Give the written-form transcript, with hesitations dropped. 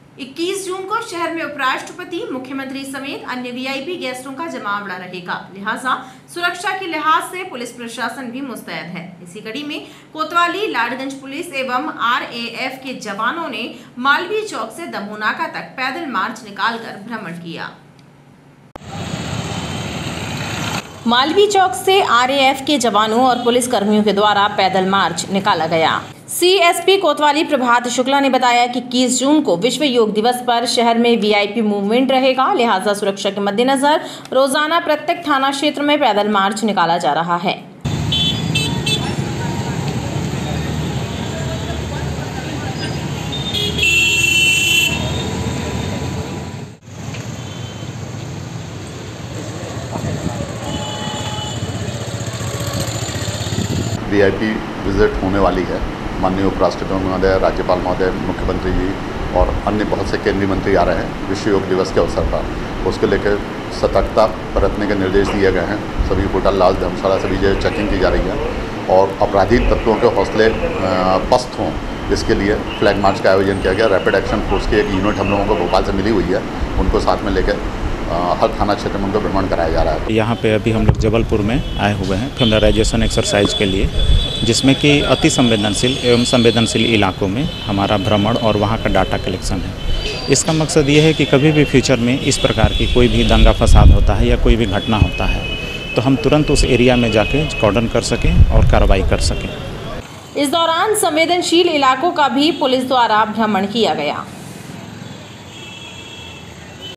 21 जून को शहर में उपराष्ट्रपति, मुख्यमंत्री समेत अन्य वीआईपी गेस्टों का जमावड़ा रहेगा। लिहाजा सुरक्षा के लिहाज से पुलिस प्रशासन भी मुस्तैद है। इसी कड़ी में कोतवाली, लाडगंज पुलिस एवं आरएएफ के जवानों ने मालवीय चौक से दमोह नाका तक पैदल मार्च निकालकर भ्रमण किया। मालवीय चौक से आरएएफ के जवानों और पुलिस कर्मियों के द्वारा पैदल मार्च निकाला गया। सीएसपी कोतवाली प्रभात शुक्ला ने बताया कि 21 जून को विश्व योग दिवस पर शहर में वीआईपी मूवमेंट रहेगा। लिहाजा सुरक्षा के मद्देनजर रोजाना प्रत्येक थाना क्षेत्र में पैदल मार्च निकाला जा रहा है। वीआईपी विजिट होने वाली है। माननीय उपराष्ट्रपति महोदय, राज्यपाल महोदय, मुख्यमंत्री जी और अन्य बहुत से केंद्रीय मंत्री आ रहे हैं विश्व योग दिवस के अवसर पर। उसको लेकर सतर्कता बरतने के निर्देश दिए गए हैं। सभी होटल, लॉज, धर्मशाला सभी जगह चेकिंग की जा रही है और आपराधिक तत्वों के हौसले पस्त हों, इसके लिए फ्लैग मार्च का आयोजन किया गया। रैपिड एक्शन फोर्स की एक यूनिट हम लोगों को भोपाल से मिली हुई है, उनको साथ में लेकर हर थाना क्षेत्र में उनको भ्रमण कराया जा रहा है। यहाँ पे अभी हम लोग जबलपुर में आए हुए हैं फैमिलराइजेशन एक्सरसाइज के लिए, जिसमें कि अति संवेदनशील एवं संवेदनशील इलाकों में हमारा भ्रमण और वहाँ का डाटा कलेक्शन है। इसका मकसद ये है कि कभी भी फ्यूचर में इस प्रकार की कोई भी दंगा फसाद होता है या कोई भी घटना होता है तो हम तुरंत उस एरिया में जाके कॉर्डन कर सकें और कार्रवाई कर सकें। इस दौरान संवेदनशील इलाकों का भी पुलिस द्वारा भ्रमण किया गया।